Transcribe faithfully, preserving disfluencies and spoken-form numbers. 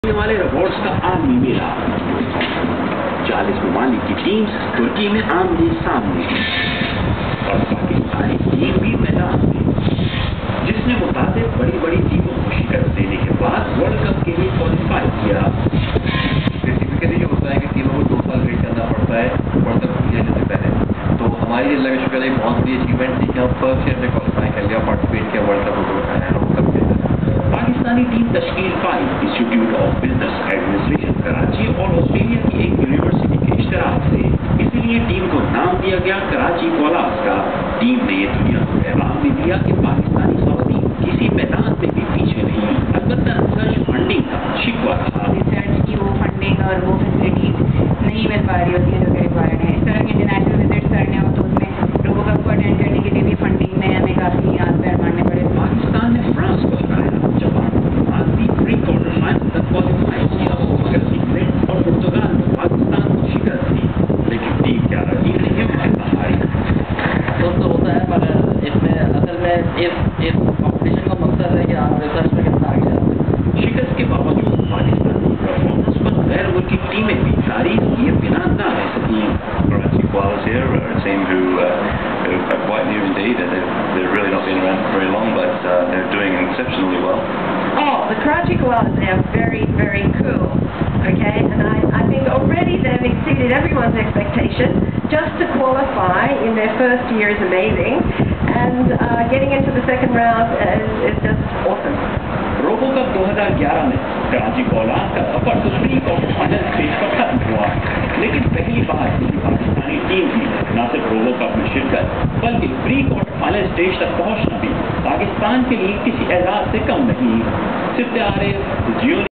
والے روبوٹس کا عالمی میلہ چالیس ممالک کی ٹیمز ترکی میں آمنے سامنے اور پاکستانی ٹیم بھی میدان میں جس نے متعدد بڑی بڑی ٹیموں کو شکست دینے کے بعد ورلڈ کپ کے لیے کوالیفائی کیا۔ بیسیکلی یہ ہوتا ہے کہ ٹیموں کو دو سال ویٹ کرنا پڑتا ہے ورلڈ کپ کھیلنے سے پہلے، تو ہماری اللہ کا شکر ہے بہت بڑی اچیومنٹ تھی کہ ہم فرسٹ ایئر میں کوالیفائی کر لیا، پارٹیسپیٹ کیا ورلڈ کپ کو اٹھایا ورلڈ کپ کے پاکستانی ٹیم تشکیل پائی institute of business administration Karachi اور آسٹریلیا کی ایک یونیورسٹی کے اشتراک سے، اسی لیے ٹیم کو نام دیا گیا کراچی کولاس کا۔ ٹیم نے یہ دنیا کو پیغام بھی دیا کہ پاکستانی خواتین کسی میدان میں بھی پیچھے نہیں، البتہ سرچ فنڈنگ کا شکوہ تھا۔ ریسرچ کی وہ فنڈنگ اور وہ فیسلٹیز نہیں مل پا رہی ہوتی ہیں جو کہ ریکوائرڈ ہیں۔ اس طرح کے انٹرنیشنل وزٹس کرنے ہو تو اس میں روبو کپ کو اٹینڈ کرنے کے لیے بھی فنڈنگ میں ہمیں کافی ہاتھ پیر مارنے پڑے۔ پاکستان نے فرانس کو ہرایا، جاپان کے بعد بھی پری کوارٹر فائنل تک کوالیفائی کیا، مگر انگلینڈ اور پرتگال نے پاکستان کو شکست دی، لیکن ٹیم کراچی نے ہمت نہ ہاری۔ تو تو ہوتا ہے، مگر اس میں اصل میں اس اس کمپٹیشن کا مقصد ہے کہ آپ ریسرچ میں کتنا آگے جاتے ہیں۔ شکست کے باوجود پاکستانی پرفارمنس پر غیر ملکی ٹیمیں بھی تعریف کیے بنا نہ رہ سکیں۔ Karachi Koalas here are a team who, uh, who are quite new indeed, and they've, they've really not been around for very long, but uh, they're doing exceptionally well. Oh, the Karachi Koalas, they are very, very cool, okay? And I, I think already they've exceeded everyone's expectation. Just to qualify in their first year is amazing, and uh, getting into the second round is, is just awesome. RoboCup دو ہزار گیارہ میں کراچی کولاس کا سفر تو pre quarter final stage پر ختم ہوا، لیکن پہلی بار کسی پاکستانی ٹیم کی نہ صرف روبو کپ میں شرکت بلکہ پری کوارٹر فائنل اسٹیج تک پہنچنا بھی پاکستان کے لیے کسی اعزاز سے کم نہیں۔ صرف